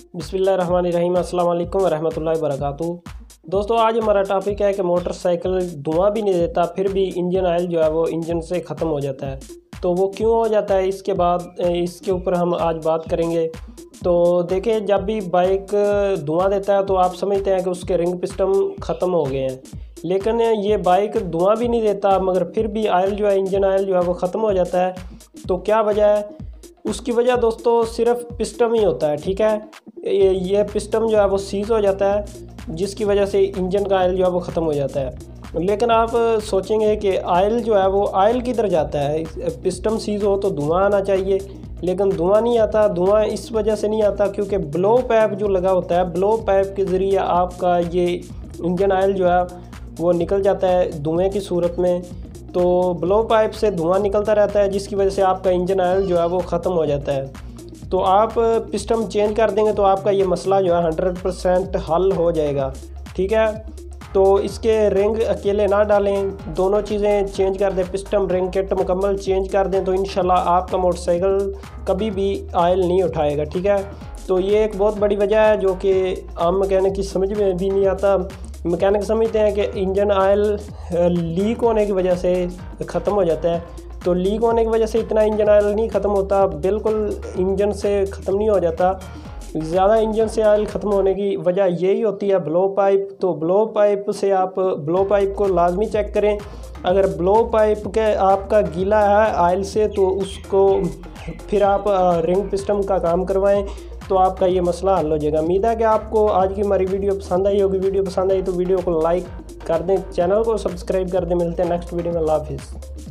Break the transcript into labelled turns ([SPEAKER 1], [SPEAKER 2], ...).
[SPEAKER 1] बिस्मिल्लाहिर्रहमानिर्रहीम, अस्सलाम वालेकुम वरहमतुल्लाहि वबरकातुहू। दोस्तों, आज हमारा टॉपिक है कि मोटरसाइकिल धुआं भी नहीं देता, फिर भी इंजन ऑयल जो है वो इंजन से ख़त्म हो जाता है। तो वो क्यों हो जाता है, इसके ऊपर हम आज बात करेंगे। तो देखिए, जब भी बाइक धुआं देता है तो आप समझते हैं कि उसके रिंग पिस्टन ख़त्म हो गए हैं, लेकिन ये बाइक धुआं भी नहीं देता मगर फिर भी ऑयल जो है, इंजन ऑयल जो है वो ख़त्म हो जाता है। तो क्या वजह है? उसकी वजह दोस्तों सिर्फ पिस्टन ही होता है। ठीक है, ये पिस्टन जो है वो सीज़ हो जाता है, जिसकी वजह से इंजन का ऑयल जो है वो ख़त्म हो जाता है। लेकिन आप सोचेंगे कि ऑयल जो है वो ऑयल किधर जाता है? पिस्टन सीज़ हो तो धुआं आना चाहिए, लेकिन धुआं नहीं आता। धुआं इस वजह से नहीं आता क्योंकि ब्लो पाइप जो लगा होता है, ब्लो पाइप के ज़रिए आपका ये इंजन ऑयल जो है वो निकल जाता है धुएँ की सूरत में। तो ब्लो पाइप से धुआं निकलता रहता है, जिसकी वजह से आपका इंजन ऑयल जो है वो ख़त्म हो जाता है। तो आप पिस्टन चेंज कर देंगे तो आपका ये मसला जो है 100% हल हो जाएगा। ठीक है, तो इसके रिंग अकेले ना डालें, दोनों चीज़ें चेंज कर दें, पिस्टन रिंग किट मुकम्मल चेंज कर दें, तो इंशाल्लाह आपका मोटरसाइकिल कभी भी ऑयल नहीं उठाएगा। ठीक है, तो ये एक बहुत बड़ी वजह है जो कि आम मैकेनिक की समझ में भी नहीं आता। मैकेनिक समझते हैं कि इंजन ऑयल लीक होने की वजह से ख़त्म हो जाता है। तो लीक होने की वजह से इतना इंजन ऑयल नहीं ख़त्म होता, बिल्कुल इंजन से ख़त्म नहीं हो जाता। ज़्यादा इंजन से ऑयल ख़त्म होने की वजह यही होती है ब्लो पाइप। तो ब्लो पाइप से आप ब्लो पाइप को लाजमी चेक करें। अगर ब्लो पाइप के आपका गीला है ऑयल से तो उसको फिर आप रिंग पिस्टन का काम करवाएं, तो आपका ये मसला हल हो जाएगा। उम्मीद है कि आपको आज की हमारी वीडियो पसंद आई होगी। वीडियो पसंद आई तो वीडियो को लाइक कर दें, चैनल को सब्सक्राइब कर दें। मिलते हैं नेक्स्ट वीडियो में। अल्लाह हाफिज़।